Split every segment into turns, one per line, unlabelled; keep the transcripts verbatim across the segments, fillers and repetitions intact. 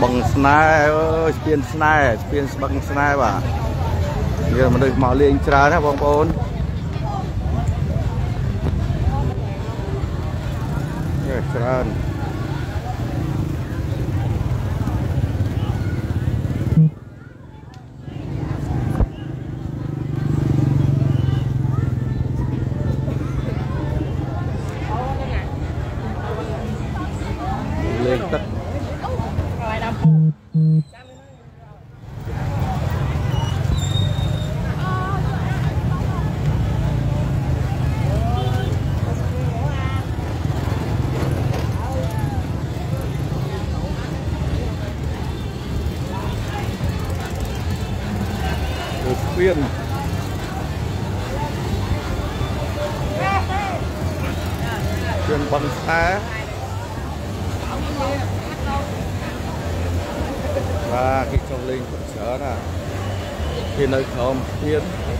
bằng snai ơi spiên snai spiên bằng snai bà giờ mà được màu liền ra đó bông bồn trơn lên tất khuyên khuyên bằng xa và cái trong linh cũng sợ là khi nơi không khuyên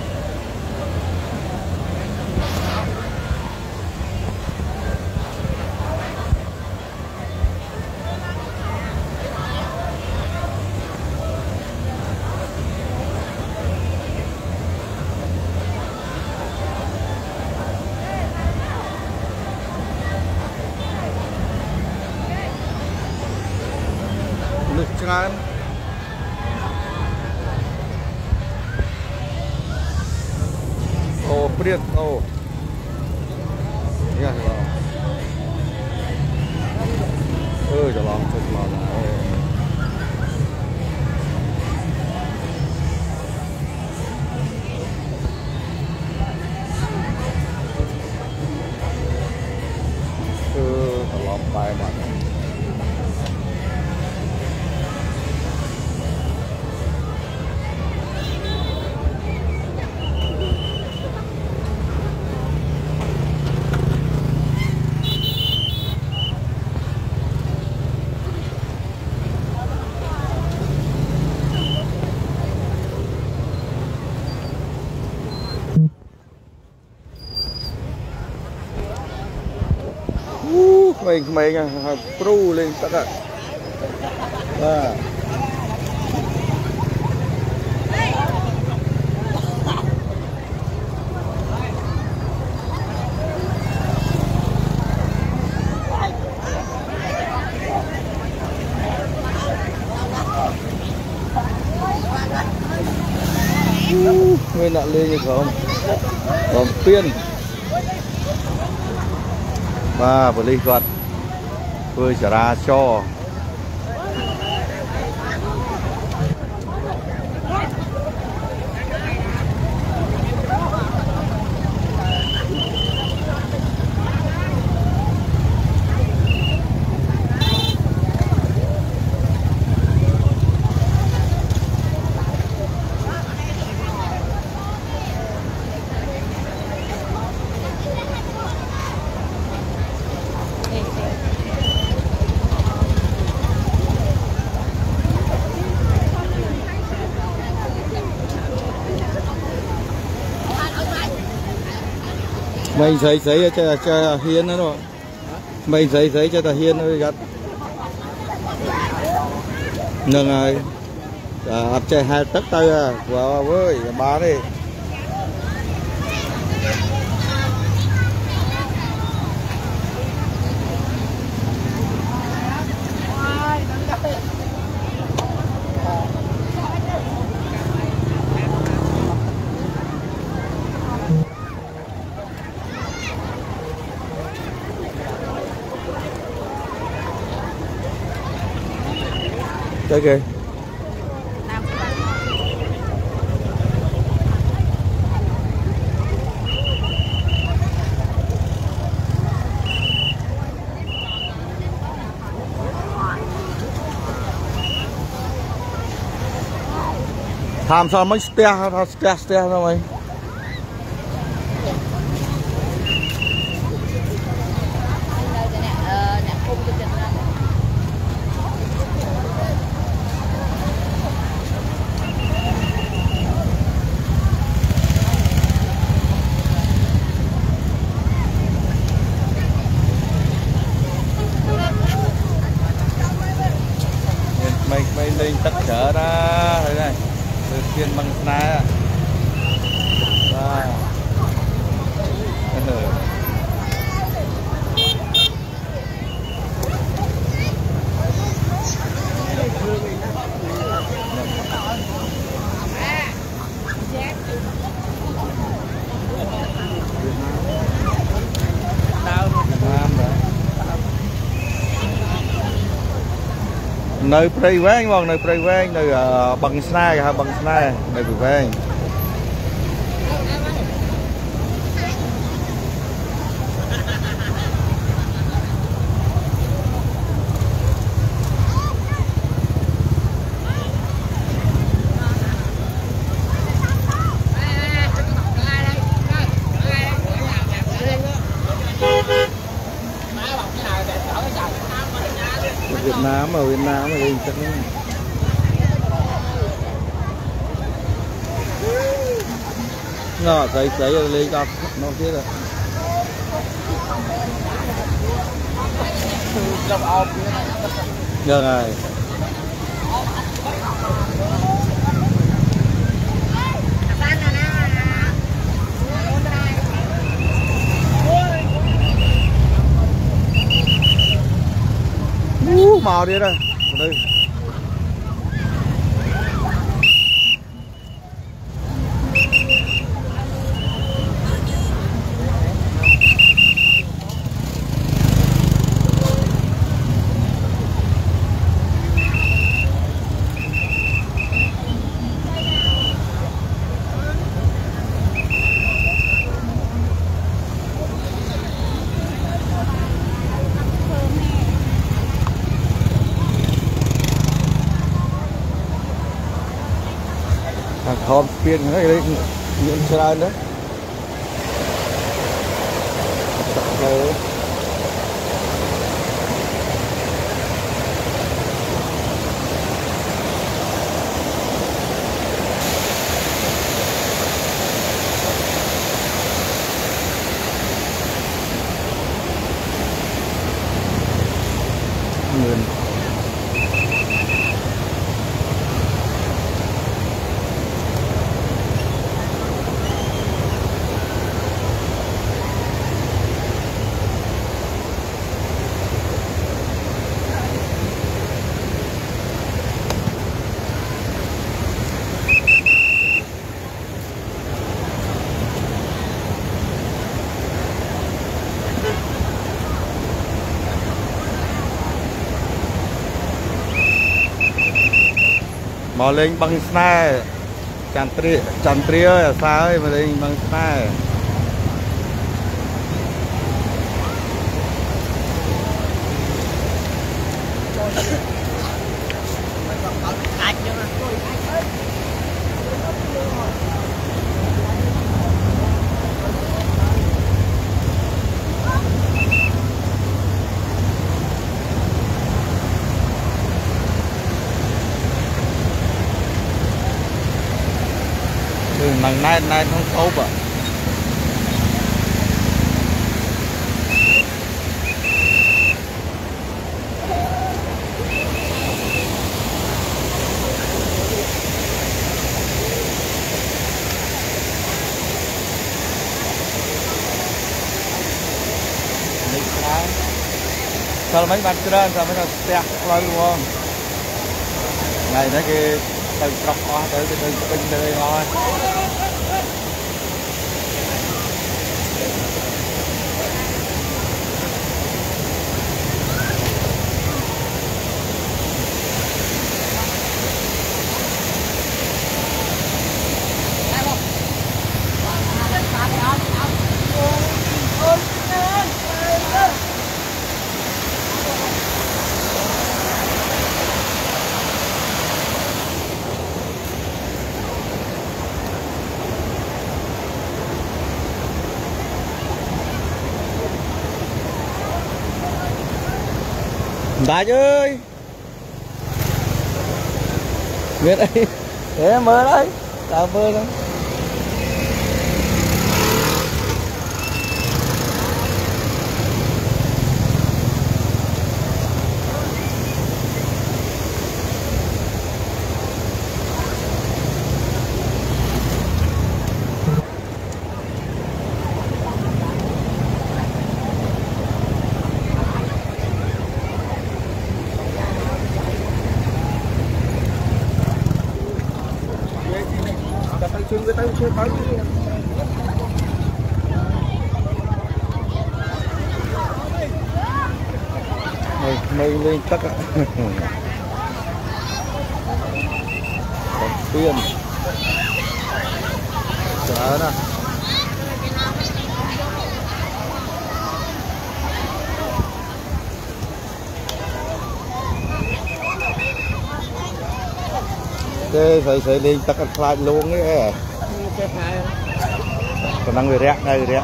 nước tràn ô priết ô nghe rồi ơi cho lòng cho lòng này ừ cho lòng bài mà mình mình pru lên tất cả à. Nguyên nạn lên như không còn tiên và vừa linh hoạt vừa trả ra cho mình giấy giấy cho cho hiên nữa rồi mình giấy giấy cho ta hiên ơi gắt nâng ơi ập chạy hai tất tay à vào với ba đi cái kìa tham sao mấy stea stea stea đâu mày nơi prey vang vòng nơi prey vang nơi bằng snai ha bằng snai nơi vang Việt Nam ở Việt Nam ở đây chắc nó thấy thấy lấy cho nó thế rồi được rồi uh, màu đi đây đây thom phiên cái đấy những sơn đấy người mò lên bằng snai chăn tri chăn tri ơi sao ấy mà lên bằng snai mằng nay nay không xấu vậy sao mấy bạn trên sao mấy bạn xe lo luôn không này nó kia từ trọc qua tới từ từ từ đây thôi Đại ơi Nguyệt ơi để em mơ đấy tao mơ đấy người ta chưa tới mây lên chắc ạ tiền đó nè cái phải phải đi tất cả lại luôn ấy còn đang người rẽ đây người rẽ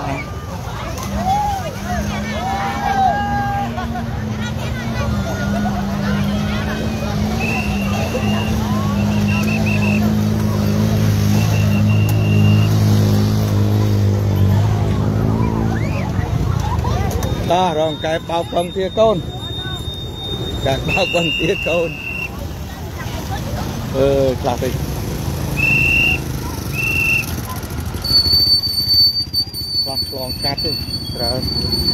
đó rồi cái bao con tia côn cái bao con tia côn ừ là thì con con cắt đi rồi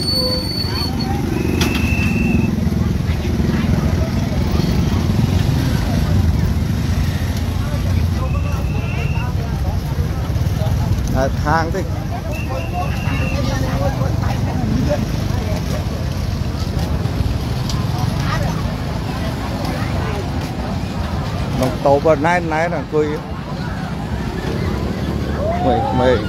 à, hàng đi nông tổ bên này này là cười mày mày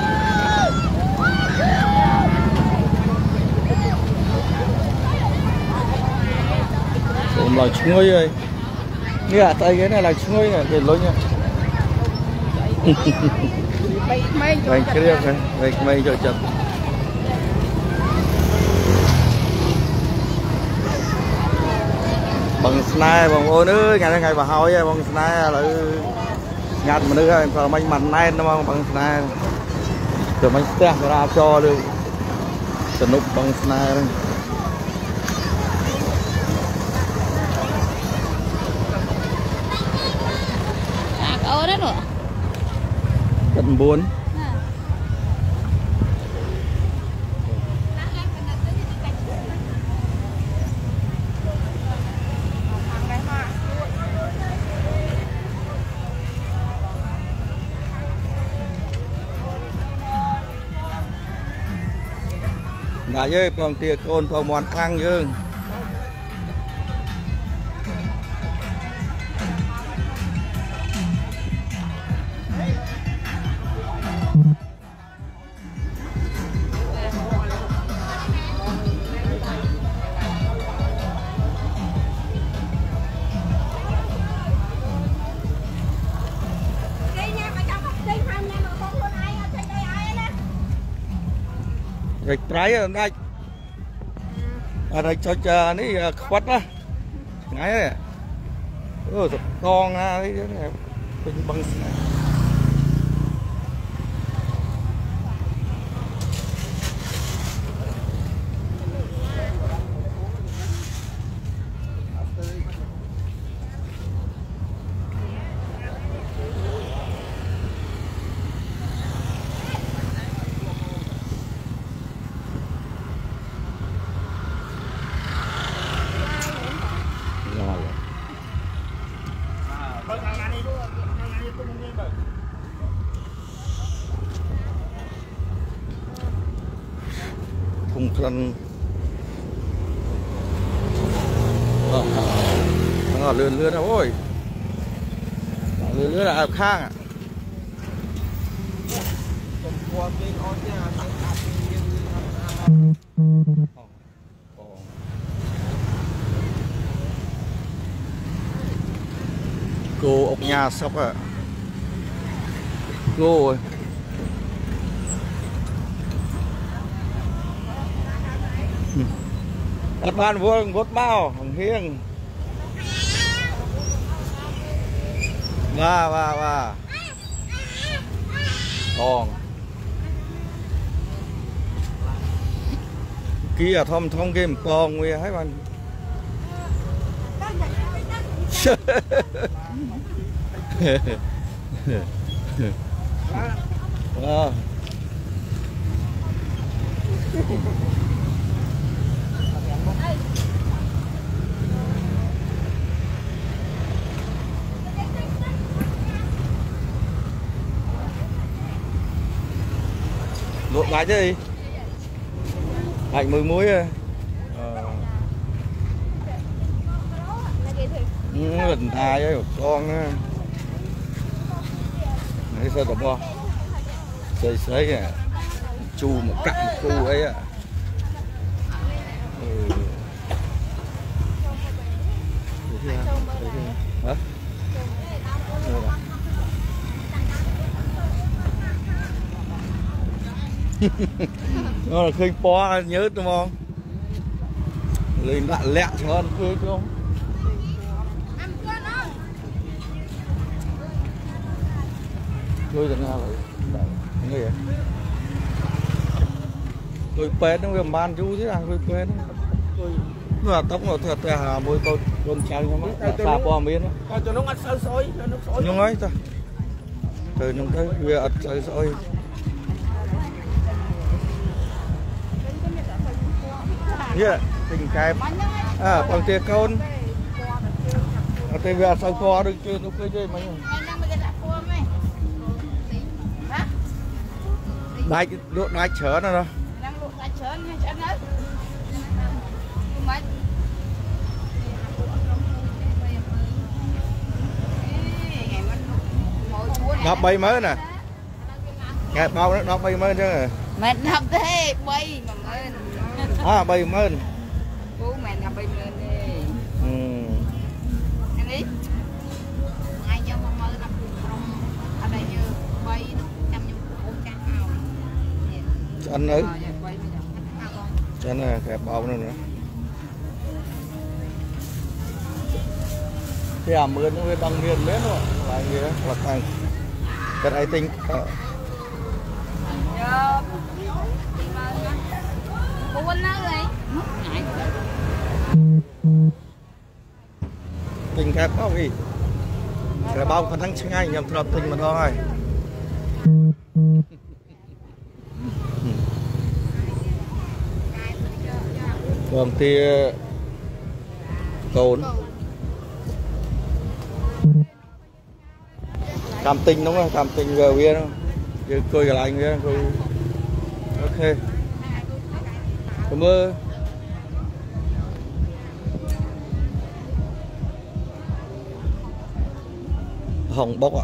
là chuối ơi nghe tay cái này là chuối này để lối nha mày cái này mày mày cho chậm bằng sniper bằng ô nữa ngày ngày bà hỏi bằng sniper là nhặt mà nữa rồi mình mạnh này nó bằng sniper rồi mình sẽ ra cho được sân núp bằng sniper
ô đấy nữa
cần buồn đã với con tia côn con mòn khang dương rồi trái ở đây ở đây cho chờ này quất á ngay này ôi con đấy bên băng cùng thân nó lươn lươn đâu ôi lươn lươn là khang à cô ốc nhà sắp à cô ơi các bạn vuông vốt bao thằng hiêng va va va còn kia thom thom game con nguy hết bạn à. Luộc lại chứ gì lạnh mùi muối à. Ờ. Gần thai với một con á. cái sao tao sấy sấy à chu một cặn một cu ấy à. Ừ. Hả? Nó là khơi po nhớ đúng không? Lên đạn lẹ cho nó khơi không? Khơi từ nào vậy? Người à? Khơi pet nó làm ban chú thế à? Khơi pet nó là tóc nó thật là hà môi con con trai nó mà xa po miếng nó
cho nó ăn sôi sôi cho nó sôi
nhưng ấy thôi từ nó thấy về ật sôi sôi yeah tình kẹp à bằng tiền con ở đây về sau kho được chưa nó chơi chơi mấy đai độ đai chở nó đó đọc bay mới nè nghe bao nó đọc bay mới chứ
mẹ đọc thế bay mà mới
à bay mới
bố mẹ đọc bay mới đi
ừ
anh đi ai cho mà mới đọc trong ở đây như bay chăm nhung ôm cá ao
anh ơi anh nè kẹp bao nữa nữa thì à mưa nó đang miền mến rồi lại gì đó là thành cái này tinh tinh kẹp bao gì cái bao khả năng ngay nhầm thật tinh mà thôi còn thì cồn cam tinh đúng không? Cam tinh gờ bia đó chứ cười cả lại kia cười ok cảm ơn hồng bốc ạ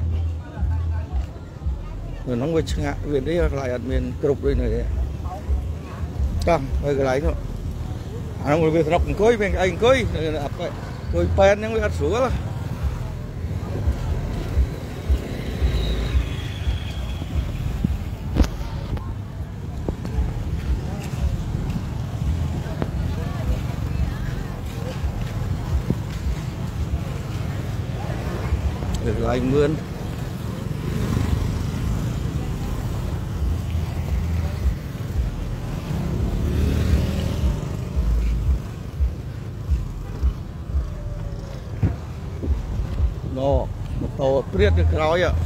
người nóng với ngạ việc đấy lại ở miền trục đây này cam hơi cái lại thôi anh ngồi về nó cũng coi bên anh coi coi pen những cái sủa là được lại mươn nó một tàu tuyết được rồi ạ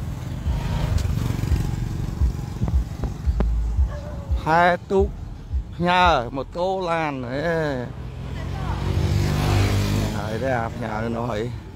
hai túc nhà một tô làn đấy nhà đấy đẹp nhà nó hỏi